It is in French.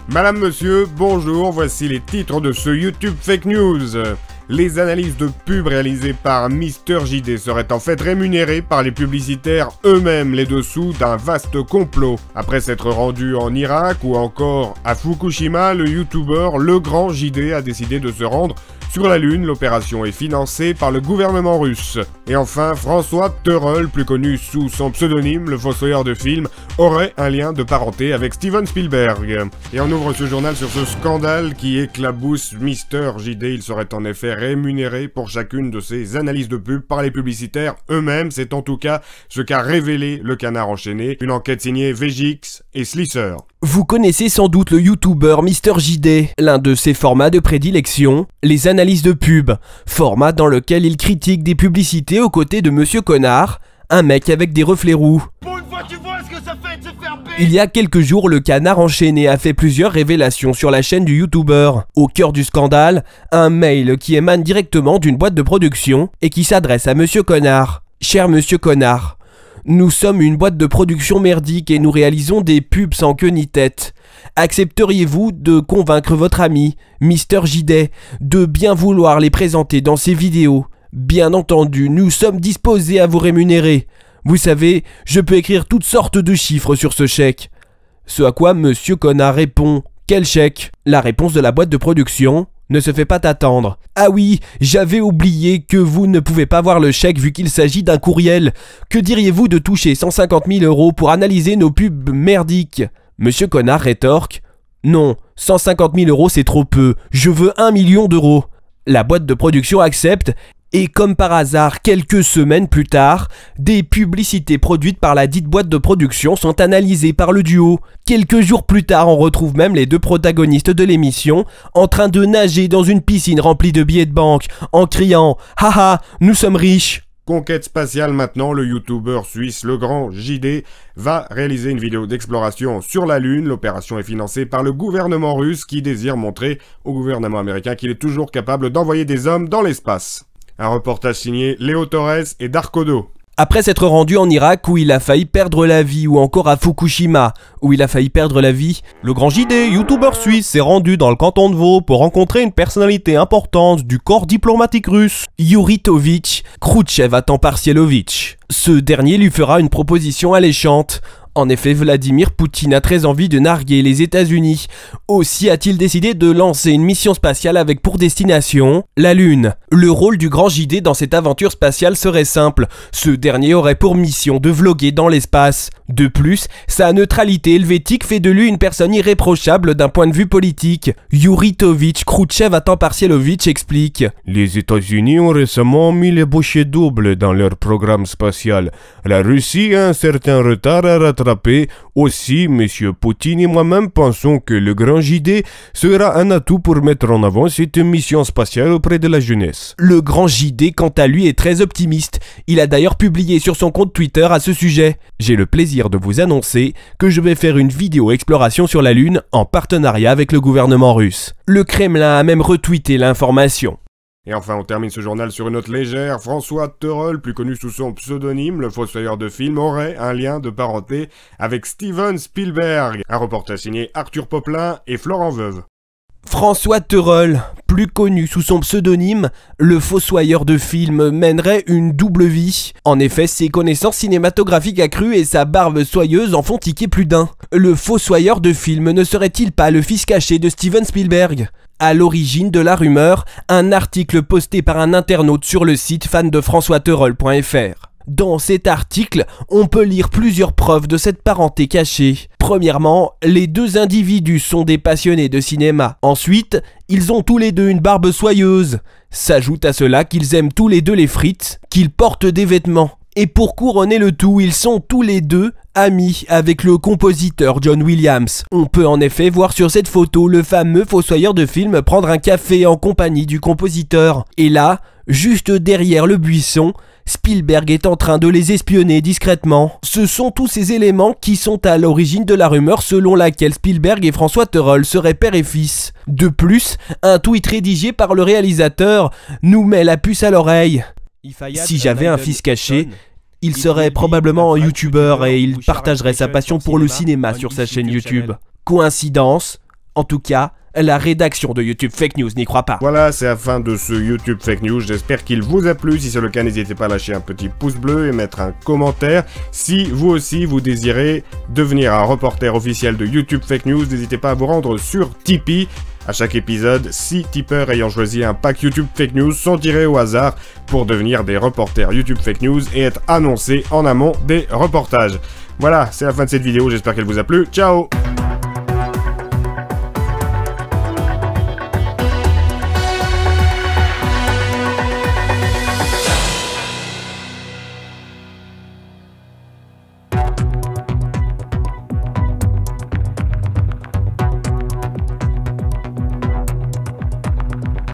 Madame, monsieur, bonjour, voici les titres de ce YouTube Fake News. Les analyses de pub réalisées par Mister JD seraient en fait rémunérées par les publicitaires eux-mêmes, les dessous d'un vaste complot. Après s'être rendu en Irak ou encore à Fukushima, le YouTuber Le Grand JD a décidé de se rendre sur la Lune. L'opération est financée par le gouvernement russe. Et enfin, François Teurel, plus connu sous son pseudonyme, le fossoyeur de films, aurait un lien de parenté avec Steven Spielberg. Et on ouvre ce journal sur ce scandale qui éclabousse Mister JD. Il serait en effet rémunéré pour chacune de ses analyses de pub par les publicitaires eux-mêmes. C'est en tout cas ce qu'a révélé le Canard enchaîné. Une enquête signée VGX et Slicer. Vous connaissez sans doute le YouTuber Mister JD, l'un de ses formats de prédilection, les analyses de pub, format dans lequel il critique des publicités aux côtés de Monsieur Connard, un mec avec des reflets roux. Il y a quelques jours, le Canard enchaîné a fait plusieurs révélations sur la chaîne du YouTuber. Au cœur du scandale, un mail qui émane directement d'une boîte de production et qui s'adresse à Monsieur Connard. Cher Monsieur Connard, nous sommes une boîte de production merdique et nous réalisons des pubs sans queue ni tête. Accepteriez-vous de convaincre votre ami, Mister JD, de bien vouloir les présenter dans ses vidéos? Bien entendu, nous sommes disposés à vous rémunérer. Vous savez, je peux écrire toutes sortes de chiffres sur ce chèque. Ce à quoi Monsieur Connard répond: quel chèque? La réponse de la boîte de production ne se fait pas attendre. Ah oui, j'avais oublié que vous ne pouvez pas voir le chèque vu qu'il s'agit d'un courriel. Que diriez-vous de toucher 150 000 € pour analyser nos pubs merdiques? Monsieur Connard rétorque: non, 150 000 € c'est trop peu, je veux 1 million d'euros. La boîte de production accepte. Et comme par hasard, quelques semaines plus tard, des publicités produites par la dite boîte de production sont analysées par le duo. Quelques jours plus tard, on retrouve même les deux protagonistes de l'émission en train de nager dans une piscine remplie de billets de banque en criant « Haha, nous sommes riches !» Conquête spatiale maintenant, le YouTuber suisse Le Grand JD va réaliser une vidéo d'exploration sur la Lune. L'opération est financée par le gouvernement russe qui désire montrer au gouvernement américain qu'il est toujours capable d'envoyer des hommes dans l'espace. Un reportage signé Léo Torres et Darkodo. Après s'être rendu en Irak où il a failli perdre la vie, ou encore à Fukushima où il a failli perdre la vie, le Grand JD, youtubeur suisse, s'est rendu dans le canton de Vaud pour rencontrer une personnalité importante du corps diplomatique russe, Yuritovitch Khrouchtchev à temps partielovitch. Ce dernier lui fera une proposition alléchante. En effet, Vladimir Poutine a très envie de narguer les États-Unis. Aussi a-t-il décidé de lancer une mission spatiale avec pour destination la Lune. Le rôle du Grand JD dans cette aventure spatiale serait simple. Ce dernier aurait pour mission de vloguer dans l'espace. De plus, sa neutralité helvétique fait de lui une personne irréprochable d'un point de vue politique. Yuritovitch Khrouchtchev à temps partielovitch explique: les États-Unis ont récemment mis les bouchées doubles dans leur programme spatial. La Russie a un certain retard à rattraper. Aussi, M. Poutine et moi-même pensons que le Grand JD sera un atout pour mettre en avant cette mission spatiale auprès de la jeunesse. Le Grand JD, quant à lui, est très optimiste. Il a d'ailleurs publié sur son compte Twitter à ce sujet. J'ai le plaisir de vous annoncer que je vais faire une vidéo exploration sur la Lune en partenariat avec le gouvernement russe. Le Kremlin a même retweeté l'information. Et enfin, on termine ce journal sur une note légère. François Teurel, plus connu sous son pseudonyme, le fossoyeur de films, aurait un lien de parenté avec Steven Spielberg. Un reportage signé Arthur Poplin et Florent Veuve. François Teurel, plus connu sous son pseudonyme, le fossoyeur de films, mènerait une double vie. En effet, ses connaissances cinématographiques accrues et sa barbe soyeuse en font tiquer plus d'un. Le fossoyeur de films ne serait-il pas le fils caché de Steven Spielberg? À l'origine de la rumeur, un article posté par un internaute sur le site fandefrançoisteurel.fr. Dans cet article, on peut lire plusieurs preuves de cette parenté cachée. Premièrement, les deux individus sont des passionnés de cinéma. Ensuite, ils ont tous les deux une barbe soyeuse. S'ajoute à cela qu'ils aiment tous les deux les frites, qu'ils portent des vêtements. Et pour couronner le tout, ils sont tous les deux amis avec le compositeur John Williams. On peut en effet voir sur cette photo le fameux fossoyeur de film prendre un café en compagnie du compositeur. Et là, juste derrière le buisson, Spielberg est en train de les espionner discrètement. Ce sont tous ces éléments qui sont à l'origine de la rumeur selon laquelle Spielberg et François Teurel seraient père et fils. De plus, un tweet rédigé par le réalisateur nous met la puce à l'oreille. Si j'avais un fils caché, il serait probablement un youtubeur et il partagerait sa passion pour le cinéma sur sa chaîne YouTube. Coïncidence? En tout cas, la rédaction de YouTube Fake News n'y croit pas. Voilà, c'est la fin de ce YouTube Fake News. J'espère qu'il vous a plu. Si c'est le cas, n'hésitez pas à lâcher un petit pouce bleu et mettre un commentaire. Si vous aussi, vous désirez devenir un reporter officiel de YouTube Fake News, n'hésitez pas à vous rendre sur Tipeee. À chaque épisode, 6 tipeurs ayant choisi un pack YouTube Fake News sont tirés au hasard pour devenir des reporters YouTube Fake News et être annoncés en amont des reportages. Voilà, c'est la fin de cette vidéo. J'espère qu'elle vous a plu. Ciao!